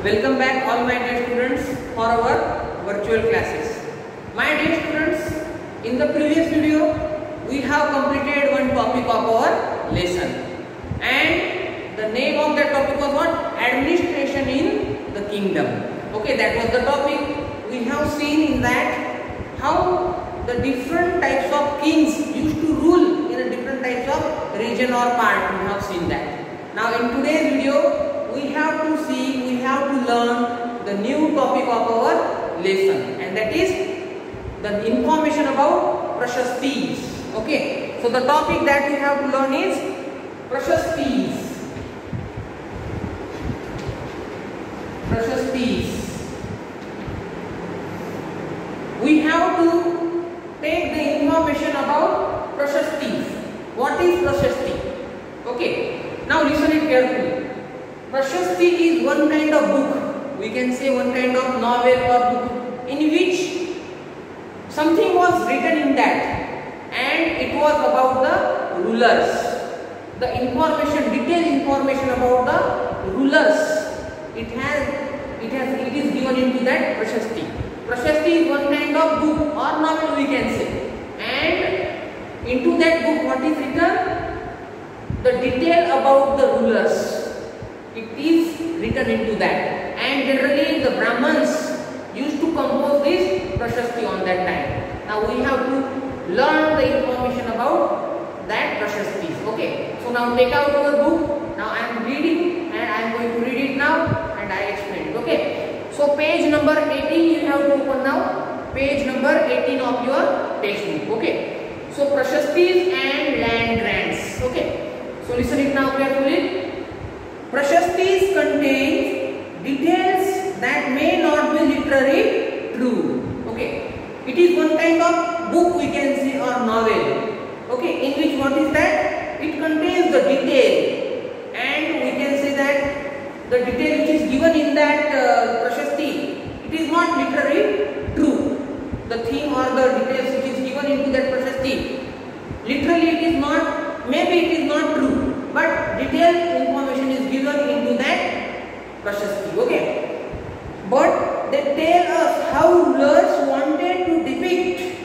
Welcome back all my dear students for our virtual classes. My dear students, in the previous video we have completed one topic of our lesson, and the name of that topic was what? Administration in the kingdom. Okay, that was the topic. We have seen in that how the different types of kings used to rule in a different types of region or part. We have seen that. Now in today's video we have to learn the new topic of our lesson, and that is the information about prashastis. Okay, so the topic that we have to learn is prashastis. We have to take the information about prashastis. What is prashasti? Okay, now listen it carefully. Prashasti is one kind of book, we can say one kind of novel or book, in which something was written in that, and it was about the rulers. The information, detailed information about the rulers, it is given into that prashasti. Prashasti is one kind of book or novel, we can say, and into that book what is written? The detail about the rulers. It is written into that, and generally the Brahmins used to compose this prashasti on that time. Now we have to learn the information about that prashastis. Okay, so now take out your book. Now I am reading, and I am going to read it now, and I explain it. Okay, so page number 18 you have to open now. Page number 18 of your textbook. Okay, so prashastis and land grants. Okay, so listen it now carefully. Prashastis contains details that may not be literally true. Okay, it is one kind of book, we can say, or novel. Okay, in which what is that? It contains the detail, and we can say that the detail which is given in that prashasti, it is not literally true. The theme or the details which is given into that prashasti, literally it is not, maybe it is not true, but detailed information is given into that prashasti. Okay, but they tell us how rulers wanted to depict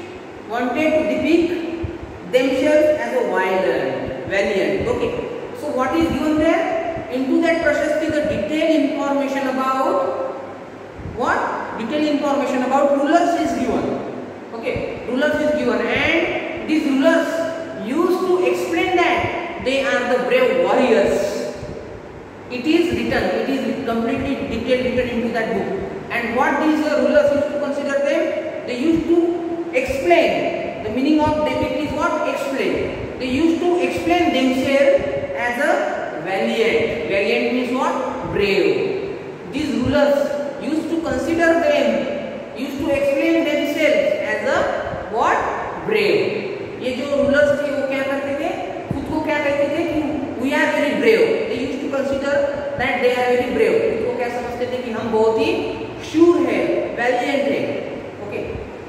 themselves as a valiant. Okay, so what is given there into that prashasti? The detailed information about what? Detailed information about rulers is given. Okay, rulers is given, and these rulers used to explain that they are the brave warriors. It is written, it is completely detailed written into that book. And what these rulers used to consider them? They used to explain. The meaning of depict is what? Explain. They used to explain themselves as a valiant. Valiant means what? Brave. These rulers used to consider them, used to explain themselves as a what? Brave. ये जो rulers थे वो क्या करते थे? खुद को क्या कहते थे कि we are very brave. They used to consider that they are very brave. खुद को क्या समझते थे कि हम बहुत ही sure है, valiant है. Okay.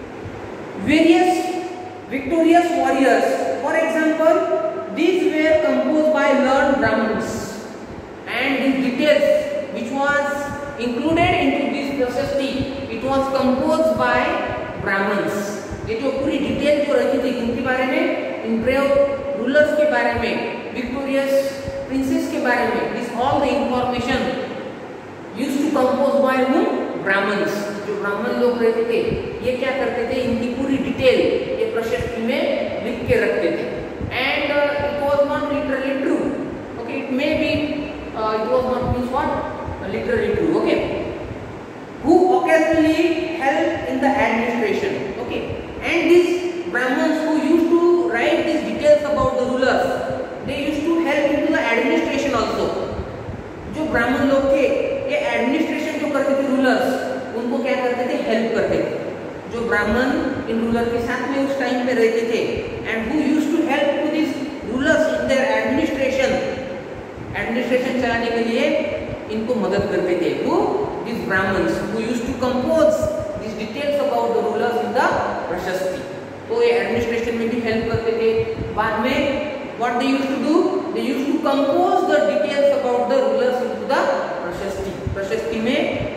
Various victorious warriors. For example, these were composed by learned Brahmins, and these details which was included into this prashasti, it was composed by Brahmins. ये जो पूरी डिटेल जो रखी थी इनके बारे में, इन ब्रेव रूलर्स के बारे में, विक्टोरियस प्रिंसेस के बारे में, this all the information used to compose by whom? Brahmins. जो ब्राह्मण लोग रहते थे ये क्या करते थे? इनकी पूरी डिटेल ये प्रशस्ति में लिख के रखते थे, and it was not literally true. Okay, it may be it was not means what? Literally true. Okay, who occasionally help in the administration. Okay, and these Brahmins who used to write these details about the rulers, they used to help into the administration also. जो ब्राह्मण लोग थे ये administration जो करते थे rulers, उनको क्या करते थे? हेल्प करते थे. जो ब्राह्मण इन रूलर के साथ में उस टाइम पे रहते थे, and who used to help to this rulers in their administration. Administration चलाने के लिए इनको मदद करते थे. वो these Brahmins who used to compose these details about the rulers in the prashasti. तो ये एडमिनिस्ट्रेशन में भी हेल्प करते थे. बाद में what they used to do? They used to compose the details about the rulers into the prashasti. प्रशस्ति में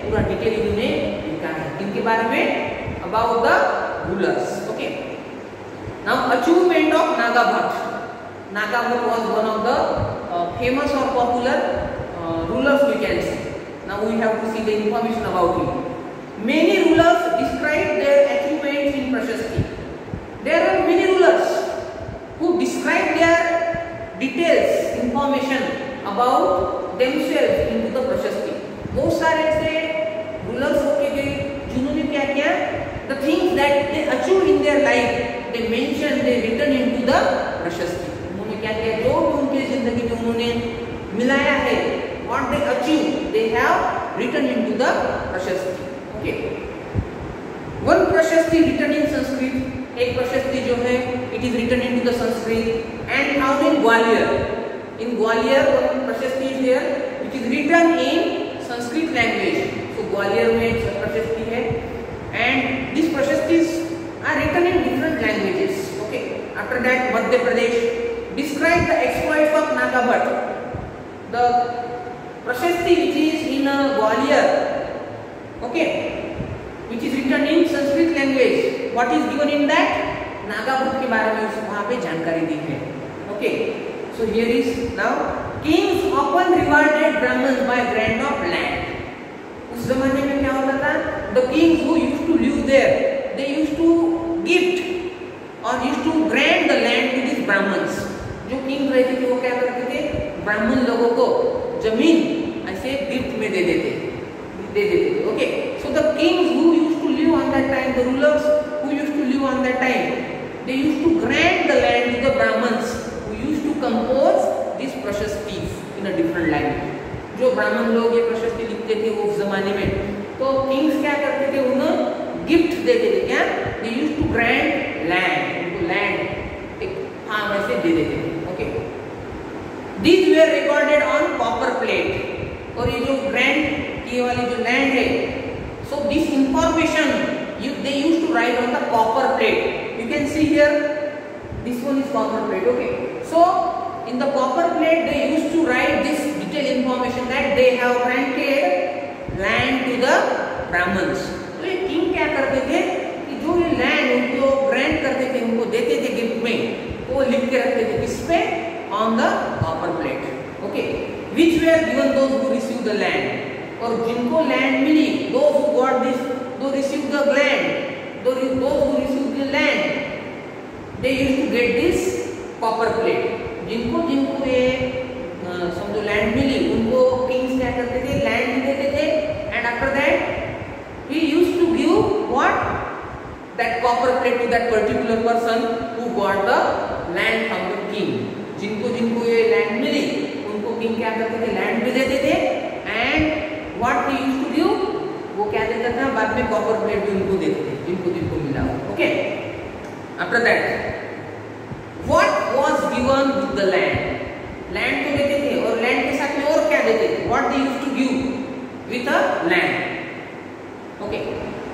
किसके बारे में? About the rulers. Okay. Now achievement of Nagabhata. Nagabhat was one of the famous or popular rulers, we can say. Now we have to see the information about him. Many rulers describe their achievements in Prashasti. There are many rulers who describe their details, information about themselves into the Prashasti. बहुत सारे ऐसे rulers होते हैं जिन्होंने क्या किया? The things that they achieved in their life, they mention, they written into the Prashasti. क्या किया? जो भी उनकी जिंदगी में उन्होंने मिलाया है, what they achieved, they have written into the प्रशस्ति. Okay. One प्रशस्ति written in Sanskrit. एक प्रशस्ति जो है, it is written into the Sanskrit and found in Gwalior. In Gwalior one प्रशस्ति is there, which is written in Sanskrit language. So Gwalior में एक प्रशस्ति है, and these प्रशस्तिs are written in different languages. Okay. After that, Madhya Pradesh describe the exploits of Nagabhat. The Prashasti which is in Gwalior, okay, which is written in Sanskrit language. What is given in that? Nagabhat के बारे में वहाँ पे जानकारी दी है. Okay, so here is now kings often rewarded Brahmins by grant of land. उस जमाने में क्या होता था? The kings who used to live there, they used to gift or used to grant the land to these Brahmins. जो king रहते थे वो क्या करते थे? ब्राह्मण लोगों को जमीन ऐसे गिफ्ट में दे देते थे. Okay. So the kings who used to live on that time, the rulers who used to live on that time, they used to grant the land to the Brahmins who used to compose this prashastis in a different language. जो ब्राह्मण लोग ये प्रशस्ति लिखते थे वो उस जमाने में, तो किंग्स क्या करते थे? उन्हें गिफ्ट देते थे. क्या? They used to grant land, उनको लैंड एक फार्म ऐसे दे देते थे. These were recorded on copper plate. और ये जो ग्रांट की वाली जो लैंड है, so this information they used to write on the copper plate. You can see here, this one is copper plate. Okay. So in the copper plate they used to write this detailed information that they have granted land to the Brahmins. तो ये king क्या करते थे कि जो ये land उनको grant करते थे, उनको देते थे गिफ्ट में, तो वो लिख के रखते थे किस पे? On the copper plate. Okay. Which were given those who received the land. और जिनको लैंड मिली, those who got this, those received the land, those who received the land, they used to get this copper plate. जिनको ये समझो land मिली, उनको Kings क्या करते थे? लैंड भी देते थे. And after that he used to give what? That copper plate to that particular person who got the land from the king. जिनको ये लैंड मिली, उनको किंग क्या करते थे? लैंड भी देते थे. And what he used to do, वो क्या देता था? बाद में कॉपर प्लेट भी उनको देते थे जिनको मिला. Okay. After that what was given with the land. Land तो देते थे और लैंड के साथ में और क्या देते थे? What they used to give with a land. Okay.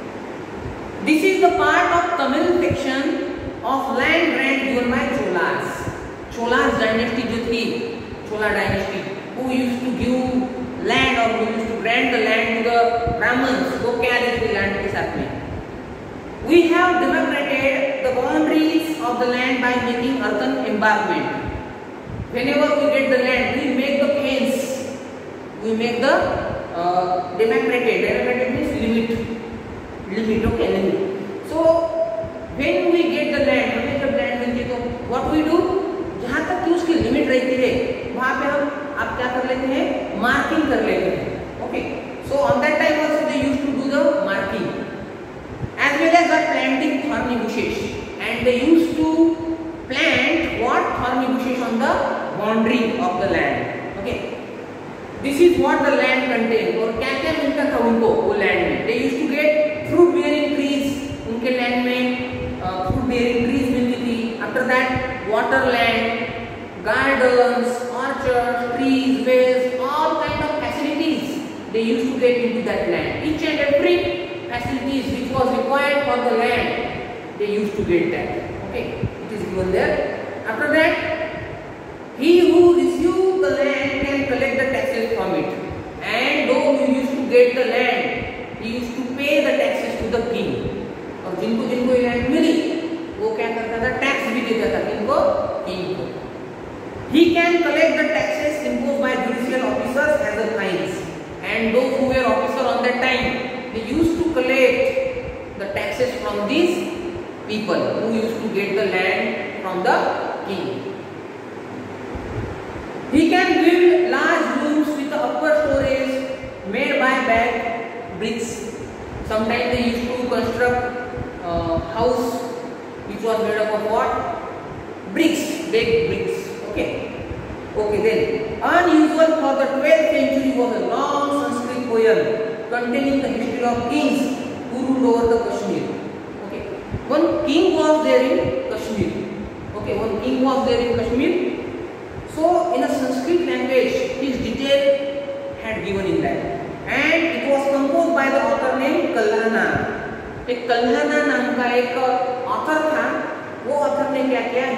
This is the part of Tamil section of land grant given by Cholas. Cholas dynasty जो थी, Chola dynasty, who used to give land or who used to grant the land to the Brahmins, वो क्या देते थे land के साथ में? We have demarcated the boundaries of the land by making earthen embankment. Whenever we get the land, we make the fence. We make the demarcated. Demarcated means limit. Okay, limit. So when we get the land, हमें जब land मिलती है तो what we do? जहाँ तक कि उसकी limit रहती है वहाँ पे हम आप क्या कर लेते हैं? मार्किंग कर लेते हैं. Okay. So on that time also they used to do the marking as well as the planting thorny bushes. And they used to plant what? Thorny bushes on the boundary of the land. Okay. This is what the land contain. और क्या क्या मिलता था उनको वो land में? They used to get fruit bearing trees. उनके land में फ्रूट बेयरिंग ट्रीज मिलती थी. After that water land, gardens, orchards, trees, wells, all kind of facilities they used to get into that land. Each and every facilities which was required for the land, they used to get that. Okay, it is given there. After that, he who received the land can collect the taxes from it, and those who used to get the land, he used to pay the taxes to the and those who were officer on that time, they used to collect the taxes from these people who used to get the land from the king. He can build large rooms with the upper stories made by back bricks. Sometimes they used to construct house which was made up of what? Bricks, baked bricks. Okay. Okay, then unusual for the 12th century was a long Sanskrit poem containing the history of kings who ruled over the Kashmir. Okay, one king was there in Kashmir. Okay, one king was there in Kashmir. So, in a Sanskrit language, his detail had given in that, and it was composed by the author named Kalhana. एक कल्हाना नाम का एक author था. वो author ने क्या किया?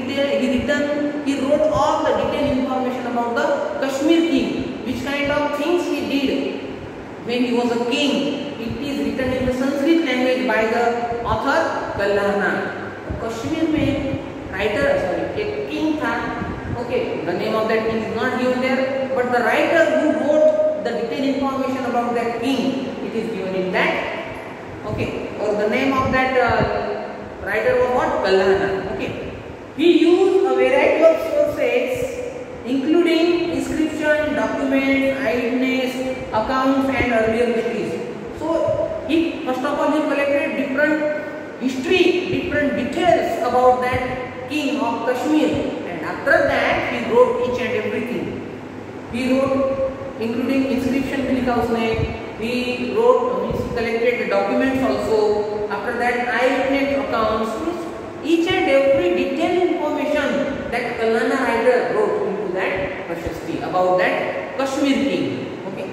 He wrote all the detailed information about the Kashmir king, which kind of things he did when he was a king. It is written in the Sanskrit language by the author Kalhana. Kashmir में writer एक king था. Okay, the name of that king is not given there, but the writer who wrote the detailed information about that king, it is given in that. Okay, or the name of that writer was what? Kalhana. Okay, he used a variety of sources, including inscription, documents, eyewitness accounts, and earlier histories. So, he first of all he collected different history, different details about that king of Kashmir. After that, he wrote each and everything. He wrote, including inscription भी लिखा उसने. He wrote, he collected the documents also. After that, eyewitness accounts. Each and every detailed information that Kalhana writer wrote into that Prashasti about that Kashmir king. Okay.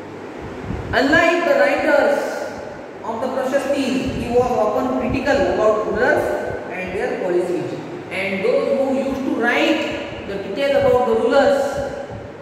Unlike the writers of the Prashastis, he was often critical about rulers and their policies. And those who used to write the detail about the rulers,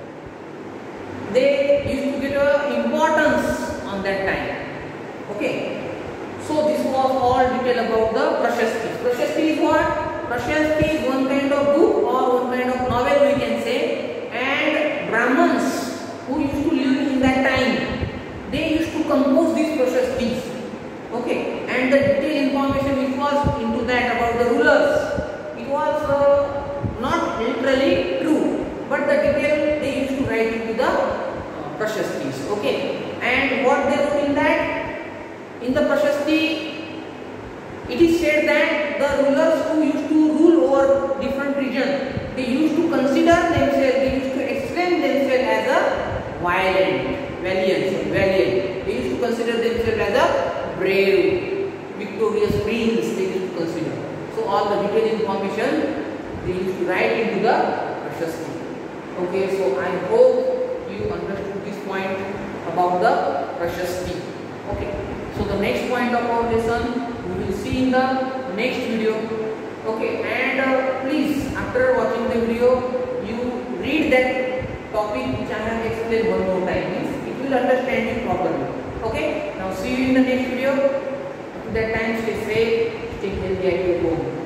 they used to get importance on that time. Okay. So this was all detail about the Prashasti. Prashasti is what? Prashasti is one kind of book or one kind of novel we can say. And Brahmins who used to live in that time, they used to compose these Prashastis. Okay. And the detailed information which was into that about the rulers, was not literally true, but the detail they used to write into the Prashastis. Okay, and what they wrote in that? In the Prashasti, it is said that the rulers who used to rule over different regions, they used to consider themselves, they used to explain themselves as a valiant. They used to consider themselves as a brave, victorious prince. They used to consider. So all the detailed information they used to write into the Prashasti. Okay, so I hope you understood this point about the Prashasti. Okay, so the next point of our lesson we will see in the next video. Okay, and please after watching the video you read that topic which I have explained one more time. It will understand you properly. Okay, now see you in the next video. Up to that time, stay safe, stay healthy at your home.